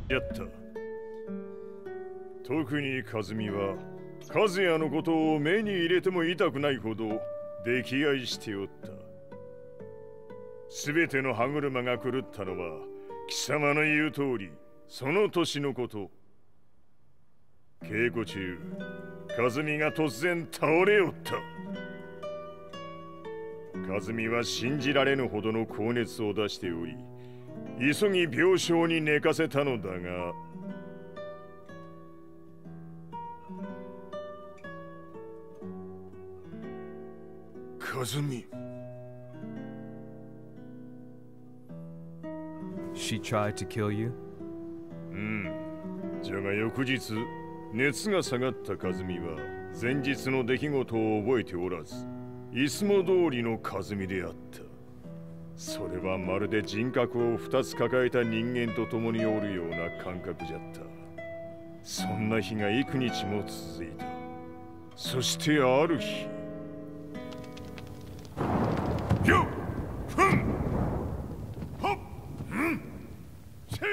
やった。特に和美は和也のことを目に入れても痛くないほど溺愛しておった。すべての歯車が狂ったのは貴様の言う通りその年のこと。稽古中和美が突然倒れおった。和美は信じられぬほどの高熱を出しており、急ぎ病床に寝かせたのだが、和美。 She tried to kill you? じゃが翌日熱が下がった和美は前日の出来事を覚えておらず、いつも通りの和美であった。それはまるで人格を2つ抱えた人間と共におるような感覚じゃった。そんな日が幾日も続いた。そしてある日、よっふんほっんせい。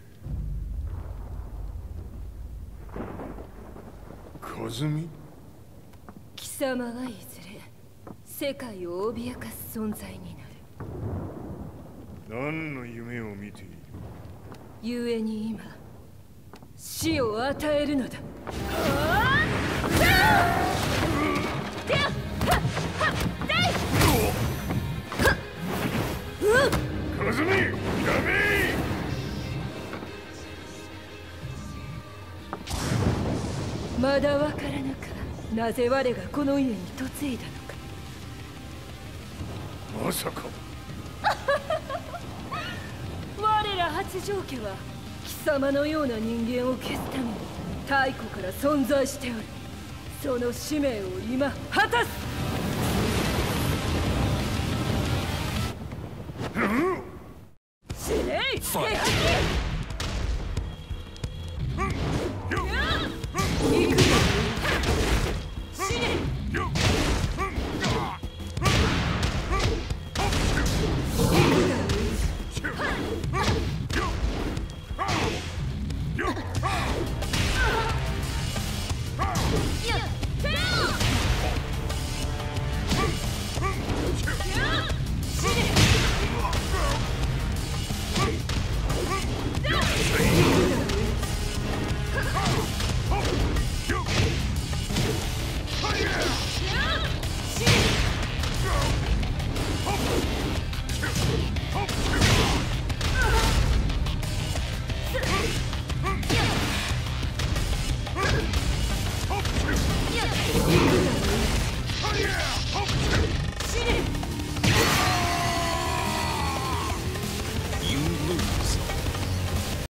和美。 貴様はいずれ世界を脅かす存在になる。 何の夢を見ている？ 故に今死を与えるのだ。 和美、やめ！ まだわからぬか、なぜ我がこの家に嫁いだのか。 まさか我ら八丈家は貴様のような人間を消すために太古から存在しておる。その使命を今果たす。死ねい手吐き。行く